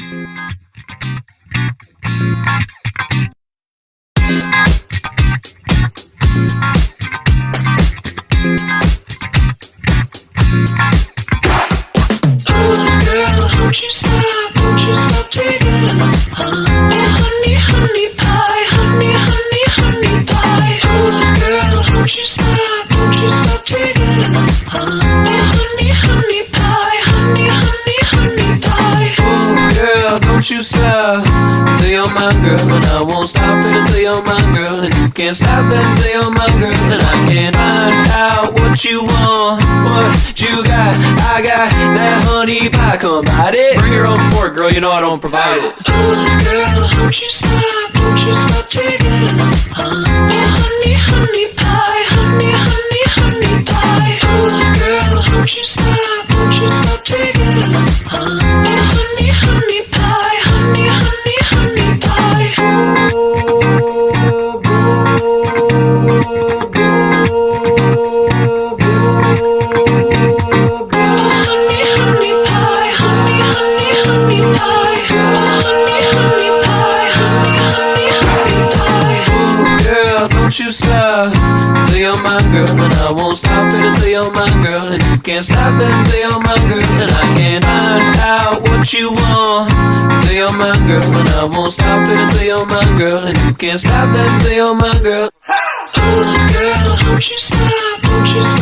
Won't you stop taking it off, huh? Oh, honey, honey pie, honey, honey, honey pie. Oh, girl, won't you stop taking it off, huh? Oh, honey, honey pie, honey, honey, honey pie. Oh, girl, don't you stop till you're my girl, and I won't stop it until you're my girl, and you can't stop it until you're my girl, and I can't find out what you want, what you got. I got that honey pie, come bite it. Bring your own fork, girl, you know I don't provide it. Oh, girl, won't you stop taking it off, huh? Oh, honey, honey pie, honey, honey, honey pie. Oh, girl, won't you stop taking it off, huh? Oh, honey, honey pie, honey, honey, honey pie. Don't you stop till you're my girl, and I won't stop it until you're my girl, and you can't stop it until you're my girl, and I can't find out what you want till you're my girl, and I won't stop it until you're my girl, and you can't stop it until you're my girl. Oh, girl, won't you stop